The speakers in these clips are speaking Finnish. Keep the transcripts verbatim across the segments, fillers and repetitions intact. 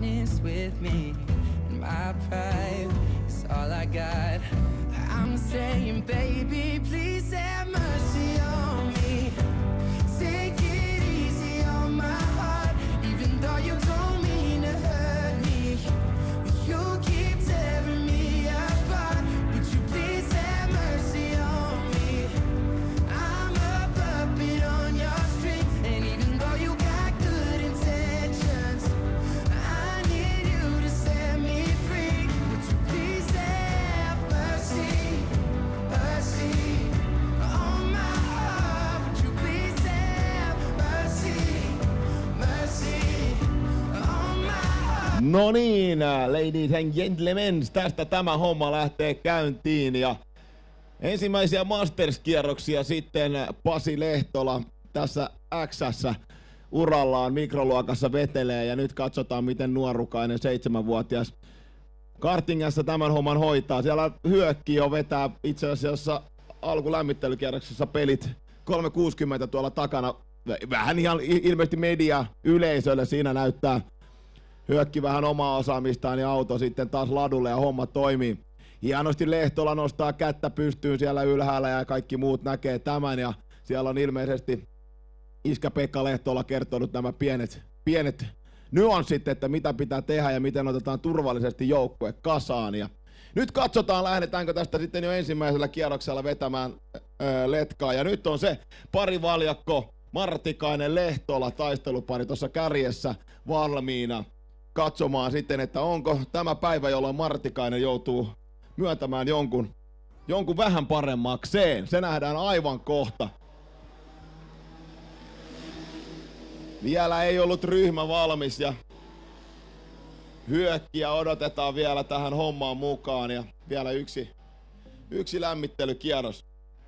honest with me. And my pride is all I got. I'm saying, baby, please have mercy on me. Take it easy on my heart, even though you don't mean to hurt me. You keep tearing me apart. Would you please have mercy on me? I'm a puppet on your string, and even though you got good intentions, I need you to set me free. Would you please have mercy, mercy on my heart? Would you please have mercy, mercy on my heart? No niin, ladies and gentlemen, tästä tämä homma lähtee käyntiin ja ensimmäisiä Masters-kierroksia sitten Pasi Lehtola tässä X:ssä urallaan mikroluokassa vetelee ja nyt katsotaan miten nuorukainen seitsemänvuotias kartingassa tämän homman hoitaa. Siellä Hyökki jo vetää itse asiassa alkulämmittelykierroksessa pelit kolme kuusikymmentä tuolla takana. Vähän ihan ilmeisesti media yleisölle siinä näyttää Hyökki vähän omaa osaamistaan ja auto sitten taas ladulle ja homma toimii. Hienosti Lehtola nostaa kättä pystyyn siellä ylhäällä ja kaikki muut näkee tämän ja siellä on ilmeisesti iskä Pekka Lehtola kertonut nämä pienet, pienet nyanssit, että mitä pitää tehdä ja miten otetaan turvallisesti joukkue kasaan. Ja nyt katsotaan, lähdetäänkö tästä sitten jo ensimmäisellä kierroksella vetämään öö, letkaa. Ja nyt on se parivaljakko Martikainen Lehtola taistelupari tuossa kärjessä valmiina katsomaan sitten, että onko tämä päivä, jolloin Martikainen joutuu myöntämään jonkun, jonkun vähän paremmakseen. Se nähdään aivan kohta. Vielä ei ollut ryhmä valmis ja Hyökkiä odotetaan vielä tähän hommaan mukaan ja vielä yksi, yksi lämmittelykierros.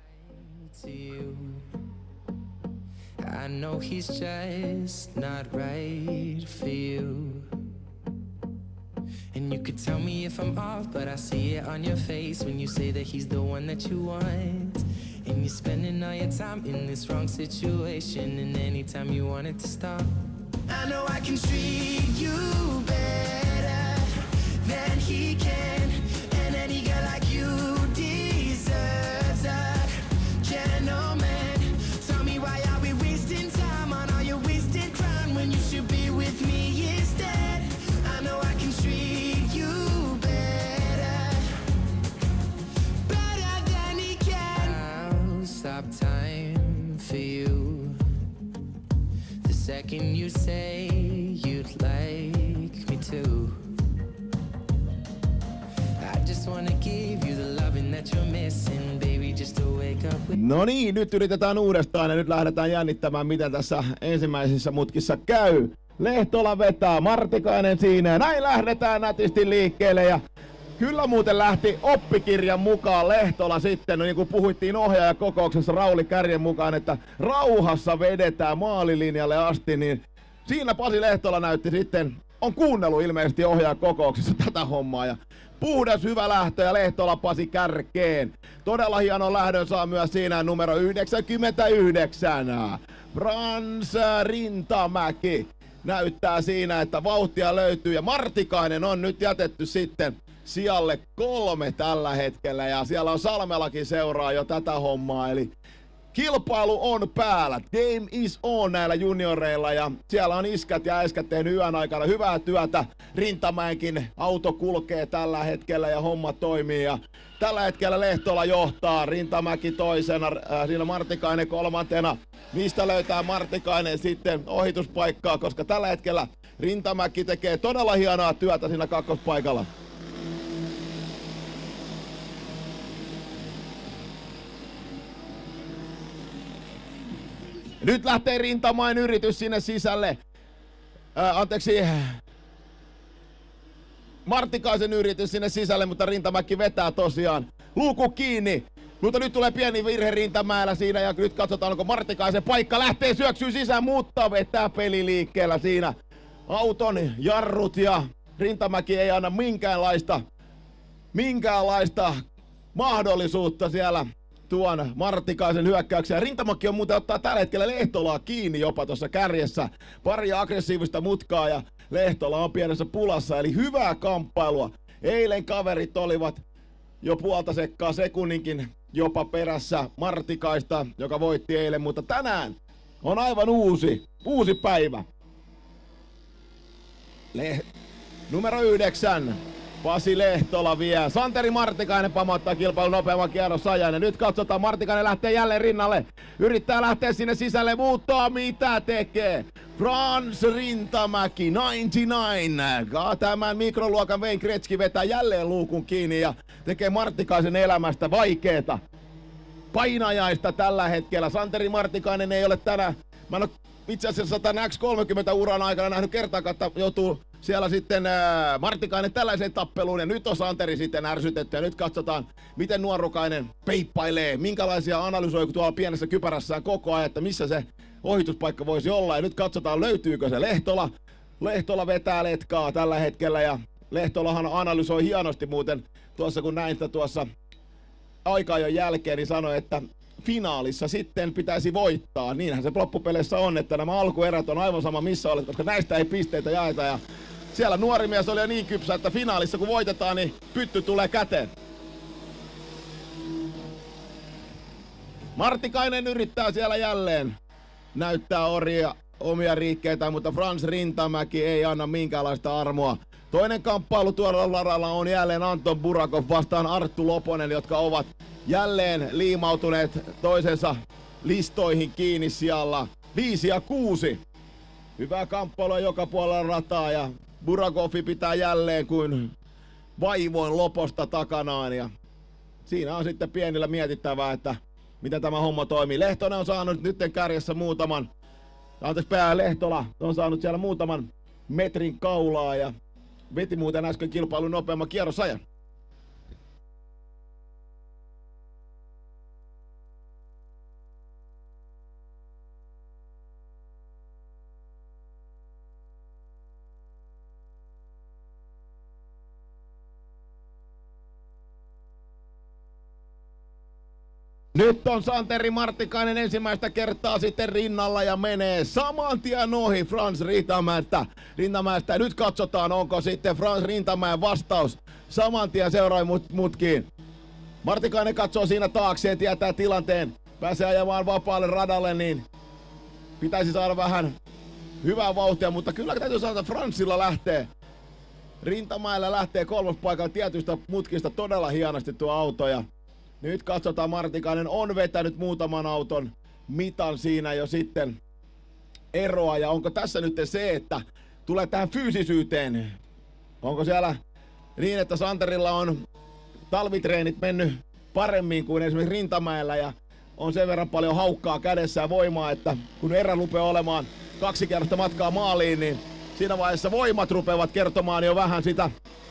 I know he's just not right for you. And you could tell me if I'm off, but I see it on your face when you say that he's the one that you want. And you're spending all your time in this wrong situation, and anytime you want it to stop. I know I can treat you better than he can, and any girl like you deserves a gentleman. Tell me why are we wasting time on all your wasted crime when you should be with me instead. I know I can treat you better, better than he can. I'll stop time for you the second you say you'd like me to. I just wanna give you the loving that you're missing, baby, just to wake up with. No niin, nyt yritetään uudestaan ja nyt lähdetään jännittämään miten tässä ensimmäisissä mutkissa käy. Lehtola vetää, Martikainen siinä ja näin lähdetään nätisti liikkeelle ja kyllä muuten lähti oppikirjan mukaan Lehtola sitten, no niin kuin puhuttiin ohjaajakokouksessa Rauli Kärjen mukaan, että rauhassa vedetään maalilinjalle asti, niin siinä Pasi Lehtola näytti sitten, on kuunnellut ilmeisesti ohjaajakokouksessa tätä hommaa ja puhdas hyvä lähtö ja Lehtola Pasi kärkeen. Todella hieno lähdön saa myös siinä numero yhdeksänkymmentäyhdeksän. Frans Rintamäki näyttää siinä, että vauhtia löytyy ja Martikainen on nyt jätetty sitten sijalle kolme tällä hetkellä ja siellä on Salmelakin seuraa jo tätä hommaa, eli kilpailu on päällä, game is on näillä junioreilla ja siellä on iskät ja äskät tehnyt yön aikana hyvää työtä. Rintamäenkin auto kulkee tällä hetkellä ja homma toimii ja tällä hetkellä Lehtola johtaa, Rintamäki toisena, äh, siinä Martikainen kolmantena. Mistä löytää Martikainen sitten ohituspaikkaa, koska tällä hetkellä Rintamäki tekee todella hienoa työtä siinä kakkospaikalla. Nyt lähtee Rintamäen yritys sinne sisälle. Ää, anteeksi. Martikaisen yritys sinne sisälle, mutta Rintamäki vetää tosiaan. Luuku kiinni. Mutta nyt tulee pieni virhe Rintamäellä siinä ja nyt katsotaan onko Martikaisen paikka. Lähtee syöksyy sisään, mutta vetää peli liikkeellä siinä. Auton jarrut ja Rintamäki ei anna minkäänlaista, minkäänlaista mahdollisuutta siellä tuon Martikaisen hyökkäyksiä. Rintamäki on muuten ottaa tällä hetkellä Lehtolaa kiinni jopa tuossa kärjessä. Pari aggressiivista mutkaa ja Lehtola on pienessä pulassa, eli hyvää kamppailua. Eilen kaverit olivat jo puolta sekkaa sekunninkin jopa perässä Martikaista, joka voitti eilen, mutta tänään on aivan uusi, uusi päivä. Le- numero yhdeksän. Pasi Lehtola vie. Santeri Martikainen pamauttaa kilpailun nopeamman kierrosajan. Ja nyt katsotaan, Martikainen lähtee jälleen rinnalle. Yrittää lähteä sinne sisälle, mutta mitä tekee? Frans Rintamäki, yhdeksänkymmentäyhdeksän. Tämän mikroluokan Wayne Gretzky vetää jälleen luukun kiinni ja tekee Martikaisen elämästä vaikeeta. Painajaista tällä hetkellä. Santeri Martikainen ei ole tänään. Mä en ole itse asiassa tämän X kolmekymmentä uran aikana nähnyt kertaakaan, että joutuu siellä sitten ää, Martikainen tällaiseen tappeluun, ja nyt on Santeri sitten ärsytetty, ja nyt katsotaan, miten nuorukainen peippailee, minkälaisia analysoi tuolla pienessä kypärässään koko ajan, että missä se ohituspaikka voisi olla, ja nyt katsotaan, löytyykö se Lehtola. Lehtola vetää letkaa tällä hetkellä, ja Lehtolahan analysoi hienosti muuten tuossa, kun näin sitä tuossa aika-ajon jälkeen, niin sanoi, että finaalissa sitten pitäisi voittaa. Niinhän se loppupeleissä on, että nämä alkuerät on aivan sama missä olet, koska näistä ei pisteitä jaeta. Ja siellä nuori mies oli jo niin kypsä, että finaalissa kun voitetaan, niin pytty tulee käteen. Martikainen yrittää siellä jälleen näyttää oria omia riikkeitä, mutta Frans Rintamäki ei anna minkäänlaista armoa. Toinen kamppailu tuolla laralla on jälleen Anton Burakov vastaan Arttu Loponen, jotka ovat jälleen liimautuneet toisensa listoihin kiinni sijalla viisi ja kuusi. Hyvää kamppailua joka puolella rataa ja Burakovi pitää jälleen kuin vaivoin Loposta takanaan. Ja siinä on sitten pienillä mietittävää, että miten tämä homma toimii. Lehtonen on saanut nyt kärjessä muutaman, anteeksi pää Lehtola on saanut siellä muutaman metrin kaulaa ja veti muuten äsken kilpailun nopeamman kierrosajan. Nyt on Santeri Martikainen ensimmäistä kertaa sitten rinnalla ja menee saman tien ohi Frans Rintamäestä. Rintamäestä. Nyt katsotaan, onko sitten Frans Rintamäen vastaus saman tien seuraaviin mut, mutkiin. Martikainen katsoo siinä taakseen, tietää tilanteen, pääsee ajamaan vapaalle radalle, niin pitäisi saada vähän hyvää vauhtia, mutta kyllä täytyy sanoa, että Fransilla lähtee. Rintamäellä lähtee kolmospaikalla tietystä mutkista todella hienosti tuo auto ja nyt katsotaan, Martikainen on vetänyt muutaman auton mitan siinä jo sitten eroa. Ja onko tässä nyt se, että tulee tähän fyysisyyteen? Onko siellä niin, että Santerilla on talvitreenit mennyt paremmin kuin esimerkiksi Rintamäellä ja on sen verran paljon haukkaa kädessä ja voimaa, että kun erä rupeaa olemaan kaksi kertaa matkaa maaliin, niin siinä vaiheessa voimat rupeavat kertomaan jo vähän sitä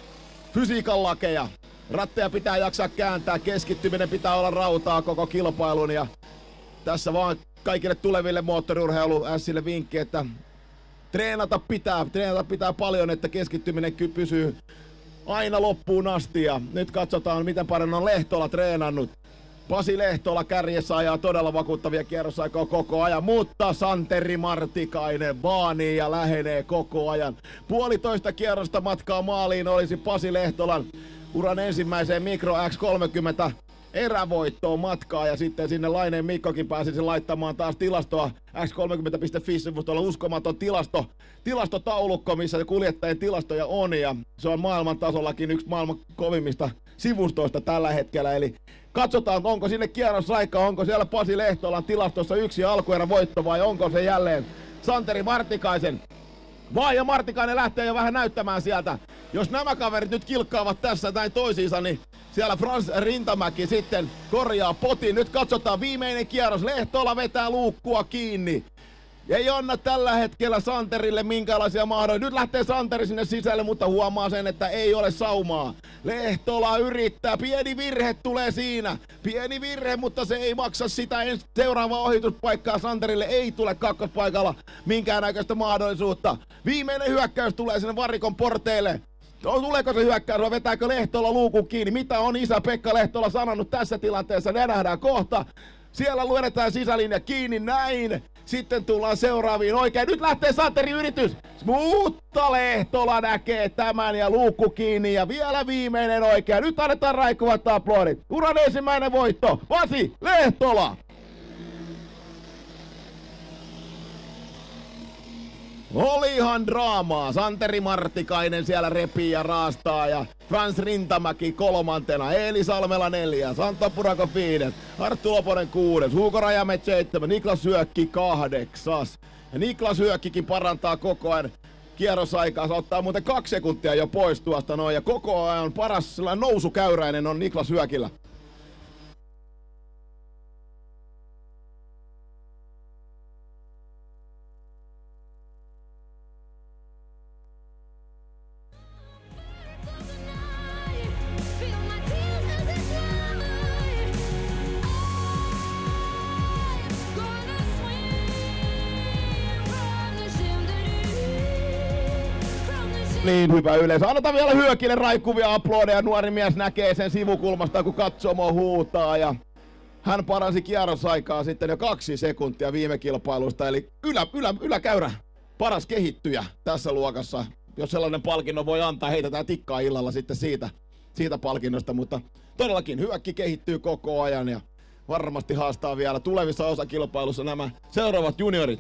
fysiikan lakeja. Ratteja pitää jaksaa kääntää, keskittyminen pitää olla rautaa koko kilpailun ja tässä vaan kaikille tuleville moottoriurheiluässille vinkki, että treenata pitää, treenata pitää paljon, että keskittyminen pysyy aina loppuun asti ja nyt katsotaan miten paljon on Lehtola treenannut. Pasi Lehtola kärjessä ajaa todella vakuuttavia kierrosaikoja koko ajan, mutta Santeri Martikainen vaanii ja lähenee koko ajan. Puolitoista kierrosta matkaa maaliin olisi Pasi Lehtolan uran ensimmäiseen Mikro X kolmekymmentä erävoittoon matkaa ja sitten sinne Laineen Mikkokin pääsisi laittamaan taas tilastoa X kolmekymmentä piste fi-sivustolla uskomaton tilasto, tilastotaulukko, missä kuljettajien tilastoja on ja se on maailman tasollakin yksi maailman kovimmista sivustoista tällä hetkellä, eli katsotaan onko sinne kierrosaikaa, onko siellä Pasi Lehtolan tilastossa yksi alkuerä voitto vai onko se jälleen Santeri Martikaisen. Vai ja Martikainen lähtee jo vähän näyttämään sieltä. Jos nämä kaverit nyt kilkkaavat tässä näin toisiinsa, niin siellä Frans Rintamäki sitten korjaa potin. Nyt katsotaan viimeinen kierros. Lehtola vetää luukkua kiinni. Ei anna tällä hetkellä Santerille minkälaisia mahdollisuuksia. Nyt lähtee Santeri sinne sisälle, mutta huomaa sen, että ei ole saumaa. Lehtola yrittää. Pieni virhe tulee siinä. Pieni virhe, mutta se ei maksa sitä. Seuraava ohituspaikkaa Santerille ei tule kakkospaikalla minkäännäköistä mahdollisuutta. Viimeinen hyökkäys tulee sinne varikon porteille. No, tuleeko se hyökkäys vai vetääkö Lehtola luukun kiinni? Mitä on isä Pekka Lehtola sanonut tässä tilanteessa? Ne nähdään kohta. Siellä luetaan sisälinja kiinni näin. Sitten tullaan seuraaviin oikein. Nyt lähtee Santerin yritys. Mutta Lehtola näkee tämän ja luukku kiinni. Ja vielä viimeinen oikein. Nyt annetaan raikuvat aplodit. Uran ensimmäinen voitto. Pasi Lehtola. Oli ihan draamaa. Santeri Martikainen siellä repii ja raastaa ja Frans Rintamäki kolmantena, Eeli Salmela neljäs, Antto Purako viides, Arttu Loponen kuudes, Huuko Rajamäki seitsemän, Niklas Hyökki kahdeksas. Ja Niklas Hyökkikin parantaa koko ajan kierrosaikaa, se ottaa muuten kaksi sekuntia jo pois tuosta noin ja koko ajan paras nousukäyräinen on Niklas Hyökillä. Niin hyvä yleisö. Annetaan vielä Hyökille raikuvia aplodeja. Nuori mies näkee sen sivukulmasta, kun katsomo huutaa. Ja hän paransi kierrosaikaa sitten jo kaksi sekuntia viime kilpailusta. Eli ylä, ylä, yläkäyrä paras kehittyjä tässä luokassa. Jos sellainen palkinnon voi antaa, heitetään tikkaa illalla sitten siitä, siitä palkinnosta. Mutta todellakin Hyökki kehittyy koko ajan ja varmasti haastaa vielä tulevissa osakilpailussa nämä seuraavat juniorit.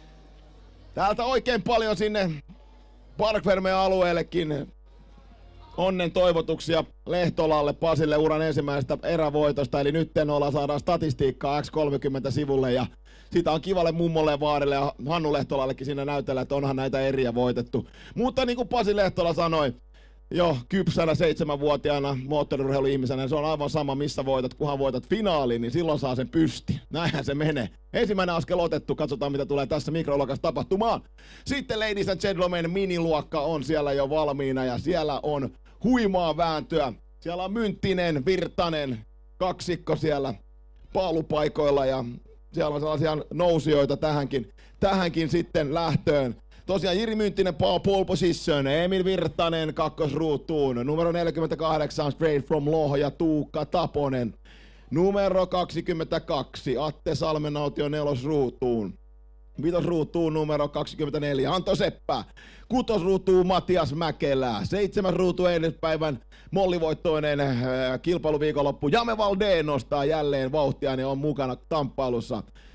Täältä oikein paljon sinne Parkvermeen alueellekin onnen toivotuksia Lehtolalle, Pasille uran ensimmäisestä erävoitosta. Eli nyt ollaan saadaan statistiikkaa X kolmekymmentä sivulle ja sitä on kivalle mummolle ja vaarille ja Hannu Lehtolallekin siinä näytellä, että onhan näitä eriä voitettu. Mutta niin kuin Pasi Lehtola sanoi, jo kypsänä seitsemänvuotiaana moottoriurheiluihmisenä, se on aivan sama missä voitat, kunhan voitat finaaliin, niin silloin saa sen pysti. Näinhän se menee. Ensimmäinen askel otettu, katsotaan mitä tulee tässä mikroluokassa tapahtumaan. Sitten ladies and gentlemen, miniluokka on siellä jo valmiina ja siellä on huimaa vääntöä. Siellä on Mynttinen, Virtanen, kaksikko siellä paalupaikoilla ja siellä on sellaisia nousijoita tähänkin, tähänkin sitten lähtöön. Tosiaan Jiri Mynttinen pole position, Emil Virtanen kakkosruutuun, numero neljäkymmentäkahdeksan Straight from Lohja Tuukka Taponen, numero kaksikymmentäkaksi Atte Salmenautio nelosruutuun, vitosruutuun numero kaksikymmentäneljä Anto Seppä, kutosruutuun Matias Mäkelä, seitsemäs ruutu eilispäivän mollivoittoinen äh, kilpailuviikonloppu Jame Valdeen nostaa jälleen vauhtia ja on mukana kamppailussa.